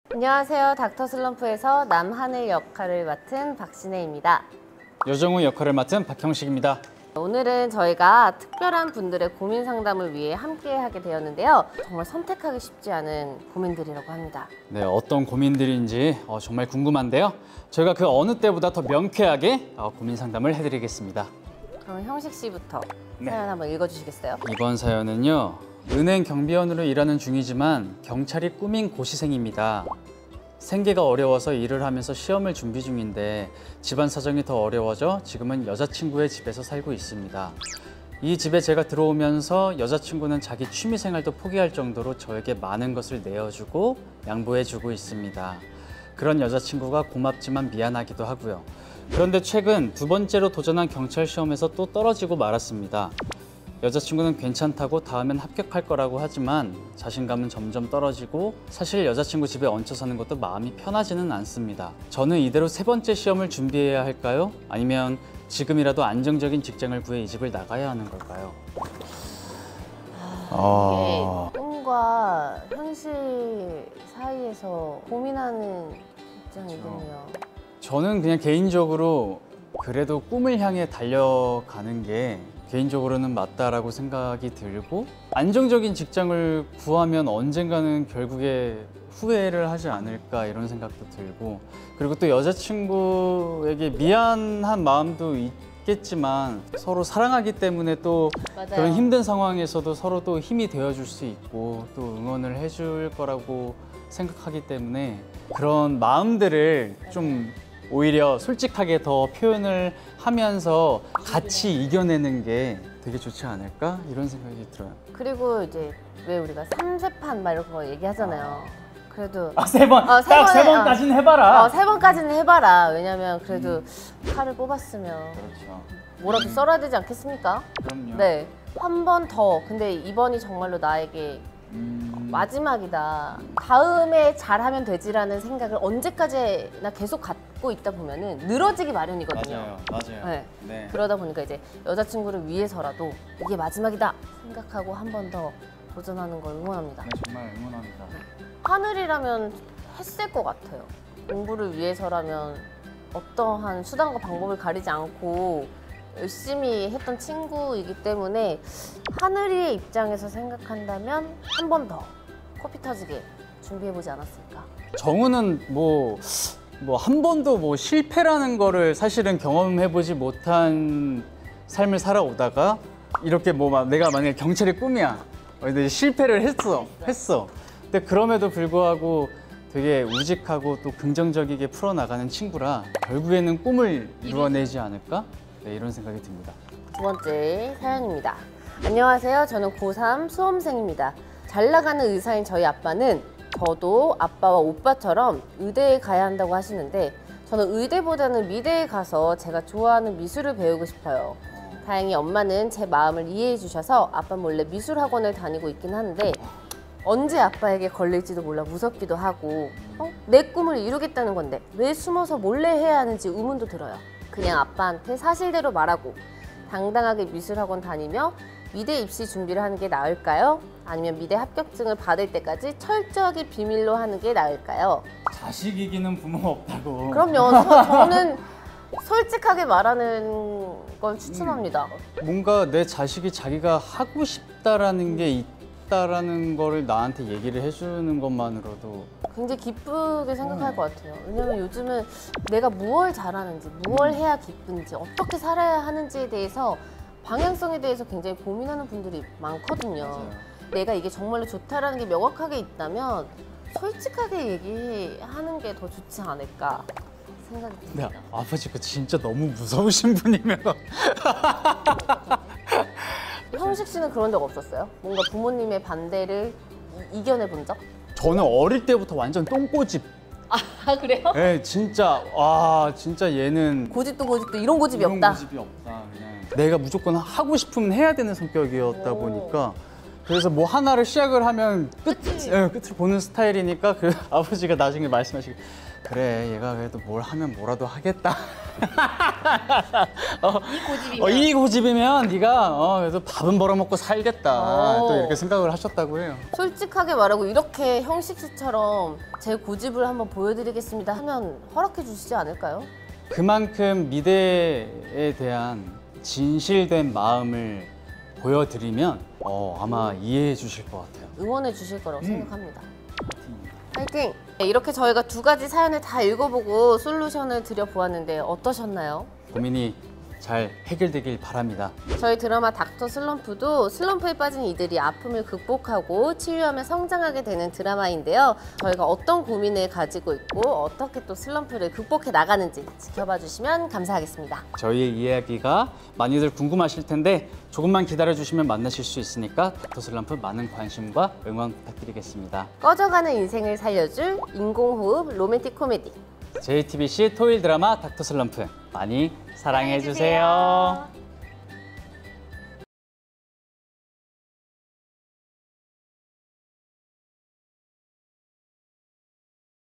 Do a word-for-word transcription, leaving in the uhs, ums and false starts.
안녕하세요. 닥터 슬럼프에서 남하늘 역할을 맡은 박신혜입니다. 여정우 역할을 맡은 박형식입니다. 오늘은 저희가 특별한 분들의 고민 상담을 위해 함께 하게 되었는데요. 정말 선택하기 쉽지 않은 고민들이라고 합니다. 네, 어떤 고민들인지 어, 정말 궁금한데요. 저희가 그 어느 때보다 더 명쾌하게 어, 고민 상담을 해드리겠습니다. 그럼 형식 씨부터 네. 사연 한번 읽어주시겠어요? 이번 사연은요. 은행 경비원으로 일하는 중이지만 경찰이 꿈인 고시생입니다. 생계가 어려워서 일을 하면서 시험을 준비 중인데 집안 사정이 더 어려워져 지금은 여자친구의 집에서 살고 있습니다. 이 집에 제가 들어오면서 여자친구는 자기 취미생활도 포기할 정도로 저에게 많은 것을 내어주고 양보해주고 있습니다. 그런 여자친구가 고맙지만 미안하기도 하고요. 그런데 최근 두 번째로 도전한 경찰 시험에서 또 떨어지고 말았습니다. 여자친구는 괜찮다고 다음엔 합격할 거라고 하지만 자신감은 점점 떨어지고 사실 여자친구 집에 얹혀 사는 것도 마음이 편하지는 않습니다. 저는 이대로 세 번째 시험을 준비해야 할까요? 아니면 지금이라도 안정적인 직장을 구해 이 집을 나가야 하는 걸까요? 아... 이게 꿈과 현실 사이에서 고민하는 입장이군요. 저는 그냥 개인적으로 그래도 꿈을 향해 달려가는 게 개인적으로는 맞다라고 생각이 들고 안정적인 직장을 구하면 언젠가는 결국에 후회를 하지 않을까 이런 생각도 들고 그리고 또 여자친구에게 미안한 마음도 있겠지만 서로 사랑하기 때문에 또 맞아요. 그런 힘든 상황에서도 서로 또 힘이 되어줄 수 있고 또 응원을 해줄 거라고 생각하기 때문에 그런 마음들을 좀 오히려 솔직하게 더 표현을 하면서 같이 이겨내는 게 되게 좋지 않을까? 이런 생각이 들어요. 그리고 이제 왜 우리가 삼세판 막 이런 거 얘기하잖아요. 그래도 아, 세 번! 어, 세 딱 세 번에, 번까지는 해봐라! 어, 세 번까지는 해봐라. 왜냐면 그래도 음. 칼을 뽑았으면 그렇죠. 뭐라도 음. 썰어야 되지 않겠습니까? 그럼요. 네. 한 번 더. 근데 이번이 정말로 나에게 음... 마지막이다. 다음에 잘하면 되지라는 생각을 언제까지나 계속 갖고 있다 보면은 늘어지기 마련이거든요. 맞아요, 맞아요. 네. 네. 그러다 보니까 이제 여자친구를 위해서라도 이게 마지막이다 생각하고 한 번 더 도전하는 걸 응원합니다. 네, 정말 응원합니다. 하늘이라면 했을 것 같아요. 공부를 위해서라면 어떠한 수단과 방법을 가리지 않고 열심히 했던 친구이기 때문에 하늘이의 입장에서 생각한다면 한 번 더 코피 터지게 준비해보지 않았을까? 정우는 뭐 뭐 한 번도 뭐 실패라는 거를 사실은 경험해보지 못한 삶을 살아오다가 이렇게 뭐 막 내가 만약에 경찰의 꿈이야. 근데 실패를 했어. 했어. 근데 그럼에도 불구하고 되게 우직하고 또 긍정적이게 풀어나가는 친구라 결국에는 꿈을 이루어내지 않을까? 네, 이런 생각이 듭니다. 두 번째 사연입니다. 안녕하세요. 저는 고삼 수험생입니다. 잘 나가는 의사인 저희 아빠는 저도 아빠와 오빠처럼 의대에 가야 한다고 하시는데 저는 의대보다는 미대에 가서 제가 좋아하는 미술을 배우고 싶어요. 다행히 엄마는 제 마음을 이해해 주셔서 아빠 몰래 미술학원을 다니고 있긴 한데 언제 아빠에게 걸릴지도 몰라 무섭기도 하고 어? 내 꿈을 이루겠다는 건데 왜 숨어서 몰래 해야 하는지 의문도 들어요. 그냥 아빠한테 사실대로 말하고 당당하게 미술학원 다니며 미대 입시 준비를 하는 게 나을까요? 아니면 미대 합격증을 받을 때까지 철저하게 비밀로 하는 게 나을까요? 자식 이기는 부모 없다고. 그럼요. 저, 저는 솔직하게 말하는 걸 추천합니다. 음, 뭔가 내 자식이 자기가 하고 싶다라는 게 있다라는 거를 나한테 얘기를 해주는 것만으로도 굉장히 기쁘게 생각할 음. 것 같아요. 왜냐면 요즘은 내가 무엇을 잘하는지, 무엇을 해야 기쁜지, 어떻게 살아야 하는지에 대해서 방향성에 대해서 굉장히 고민하는 분들이 많거든요. 맞아요. 내가 이게 정말로 좋다라는 게 명확하게 있다면 솔직하게 얘기하는 게 더 좋지 않을까 생각이 듭니다. 네, 아버지가 진짜 너무 무서우신 분이면 형식 씨는 그런 적 없었어요? 뭔가 부모님의 반대를 이, 이겨내 본 적? 저는 어릴 때부터 완전 똥꼬집. 아 그래요? 네, 진짜 와 진짜 얘는 고집도 고집도 이런 고집이 이런 없다. 고집이 없다. 그냥 내가 무조건 하고 싶으면 해야 되는 성격이었다 오. 보니까 그래서 뭐 하나를 시작을 하면 끝, 끝이. 예, 끝을 보는 스타일이니까 그 아버지가 나중에 말씀하시기 그래 얘가 그래도 뭘 하면 뭐라도 하겠다. 어, 이 고집이면. 어, 이 고집이면 네가 어, 그래도 밥은 벌어먹고 살겠다. 오. 또 이렇게 생각을 하셨다고 해요. 솔직하게 말하고 이렇게 형식 씨처럼 제 고집을 한번 보여드리겠습니다 하면 허락해 주시지 않을까요? 그만큼 미대에 대한 진실된 마음을 보여드리면 어, 아마 이해해 주실 것 같아요. 응원해 주실 거라고 생각합니다. 파이팅! 네, 이렇게 저희가 두 가지 사연을 다 읽어보고 솔루션을 드려보았는데 어떠셨나요? 고민이 잘 해결되길 바랍니다. 저희 드라마 닥터 슬럼프도 슬럼프에 빠진 이들이 아픔을 극복하고 치유하며 성장하게 되는 드라마인데요. 저희가 어떤 고민을 가지고 있고 어떻게 또 슬럼프를 극복해 나가는지 지켜봐 주시면 감사하겠습니다. 저희의 이야기가 많이들 궁금하실 텐데 조금만 기다려 주시면 만나실 수 있으니까 닥터 슬럼프 많은 관심과 응원 부탁드리겠습니다. 꺼져가는 인생을 살려줄 인공호흡 로맨틱 코미디 제이티비씨 토요일 드라마 닥터 슬럼프 많이 사랑해 주세요.